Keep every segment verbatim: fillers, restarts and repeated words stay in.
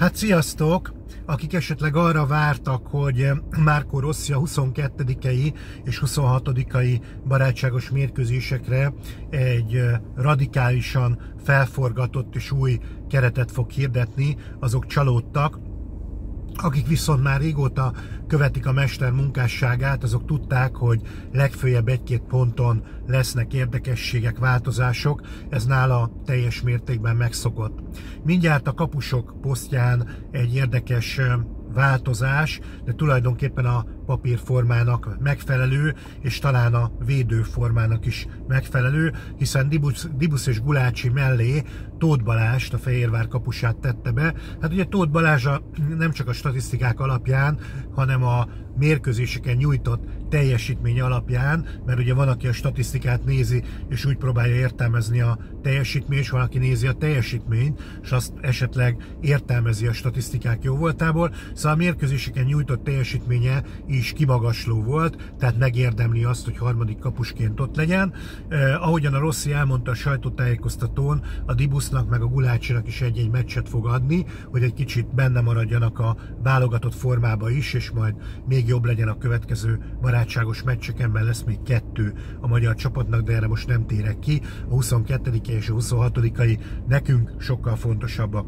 Hát sziasztok! Akik esetleg arra vártak, hogy Marco Rossi a huszonkettedikei és huszonhatodikai barátságos mérkőzésekre egy radikálisan felforgatott és új keretet fog hirdetni, azok csalódtak. Akik viszont már régóta követik a mester munkásságát, azok tudták, hogy legfőjebb egy-két ponton lesznek érdekességek, változások, ez nála teljes mértékben megszokott. Mindjárt a kapusok posztján egy érdekes változás, de tulajdonképpen a papírformának megfelelő, és talán a védőformának is megfelelő, hiszen Dibusz, Dibusz és Gulácsi mellé Tóth Balást, a Fehérvár kapusát tette be. Hát ugye Tóth Balázs a, nem csak a statisztikák alapján, hanem a mérkőzéseken nyújtott teljesítmény alapján, mert ugye van, aki a statisztikát nézi, és úgy próbálja értelmezni a teljesítményt, és van, aki nézi a teljesítményt, és azt esetleg értelmezi a statisztikák jó voltából. Szóval a mérkőzéseken nyújtott teljesítménye is kimagasló volt, tehát megérdemli azt, hogy harmadik kapusként ott legyen. Eh, ahogyan a Rossi elmondta a sajtótájékoztatón, a Dibusznak meg a Gulácsinak is egy-egy meccset fog adni, hogy egy kicsit benne maradjanak a válogatott formába is, és majd még jobb legyen a következő barátságos meccseken, mert lesz még kettő a magyar csapatnak, de erre most nem térek ki. A huszonkettedikei és a huszonhatodikai nekünk sokkal fontosabbak.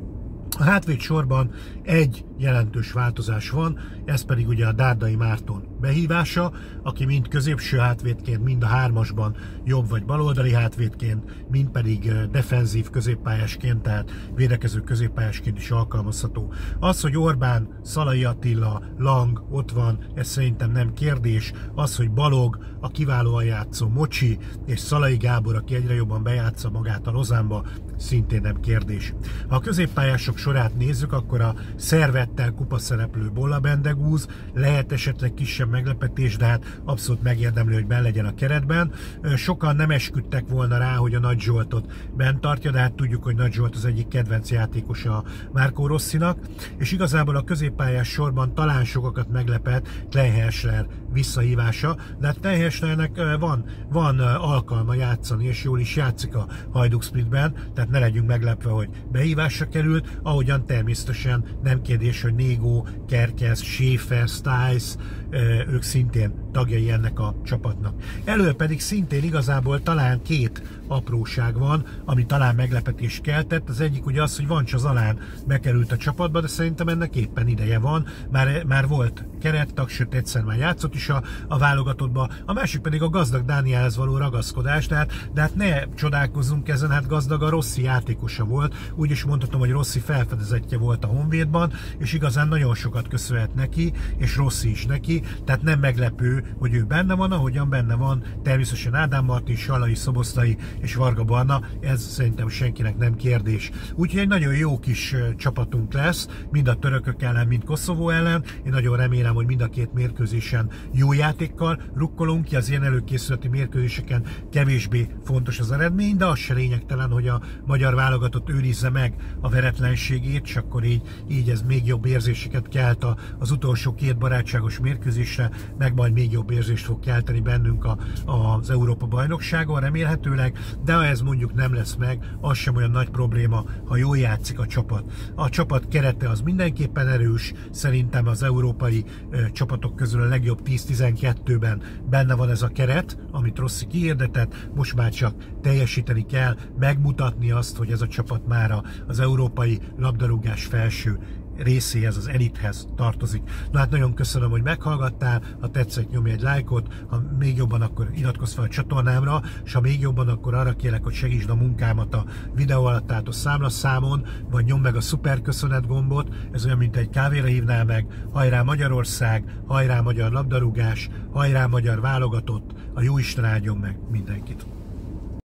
A hátvéd sorban egy jelentős változás van, ez pedig ugye a Dárdai Márton behívása, aki mind középső hátvédként, mind a hármasban jobb vagy baloldali hátvédként, mind pedig defenzív középpályásként, tehát védekező középpályásként is alkalmazható. Az, hogy Orbán, Szalai Attila, Lang ott van, ez szerintem nem kérdés. Az, hogy Balog, a kiválóan játszó Mocsi, és Szalai Gábor, aki egyre jobban bejátsza magát a Lozánba, szintén nem kérdés. Ha a középpályások sorát nézzük, akkor a Szervettel kupaszereplő Bolla Bendegúz lehet esetleg kisebb meglepetés, de hát abszolút megérdemli, hogy benn legyen a keretben. Sokan nem esküdtek volna rá, hogy a Nagy Zsoltot bent tartja, de hát tudjuk, hogy Nagy Zsolt az egyik kedvenc játékosa a Marco Rossinak, és igazából a középpályás sorban talán sokakat meglepett Klein Herschler visszahívása, de hát Klein Herschlernek van, van alkalma játszani, és jól is játszik a Hajduk Splitben, tehát ne legyünk meglepve, hogy behívásra került, ahogyan természetesen nem kérdés, hogy Négó, Kerkez, Schäfer, Stiles, ők szintén tagjai ennek a csapatnak. Elől pedig szintén igazából talán két apróság van, ami talán meglepetést keltett. Az egyik ugye az, hogy Vancsa Zalán bekerült a csapatba, de szerintem ennek éppen ideje van. Már, már volt kerettag, sőt egyszer már játszott is a, a válogatottba. A másik pedig a Gazdag Dánielhez való ragaszkodás, tehát, de hát ne csodálkozzunk ezen, hát Gazdag a Rossi játékosa volt. Úgy is mondhatom, hogy Rossi felfedezetje volt a Honvédban, és igazán nagyon sokat köszönhet neki, és Rossi is neki, tehát nem meglepő, hogy ő benne van, ahogyan benne van természetesen Ádám Martin, Sallai Szoboszlai és Varga Barna, ez szerintem senkinek nem kérdés. Úgyhogy egy nagyon jó kis csapatunk lesz, mind a törökök ellen, mind Koszovó ellen. Én nagyon remélem, hogy mind a két mérkőzésen jó játékkal rukkolunk ki, az ilyen előkészületi mérkőzéseken kevésbé fontos az eredmény, de az se lényegtelen, hogy a magyar válogatott őrizze meg a veretlenségét, és akkor így, így ez még jobb érzéseket kelt az utolsó két barátságos mérkőzésre, meg majd még jobb érzést fog kelteni bennünk a, az Európa-bajnokságon remélhetőleg, de ha ez mondjuk nem lesz meg, az sem olyan nagy probléma, ha jól játszik a csapat. A csapat kerete az mindenképpen erős, szerintem az európai ö, csapatok közül a legjobb tíz-tizenkettőben benne van ez a keret, amit Rossi kihirdetett, most már csak teljesíteni kell, megmutatni azt, hogy ez a csapat már az európai labdarúgás felső részéhez, az elithez tartozik. Na hát nagyon köszönöm, hogy meghallgattál, ha tetszett, nyomj egy lájkot, ha még jobban, akkor iratkozz fel a csatornámra, és ha még jobban, akkor arra kérlek, hogy segítsd a munkámat a videó alatt át a számlaszámon, vagy nyomd meg a szuper köszönet gombot, ez olyan, mint egy kávéra hívnál meg. Hajrá Magyarország, hajrá magyar labdarúgás, hajrá magyar válogatott, a Jóisten áldjon meg mindenkit!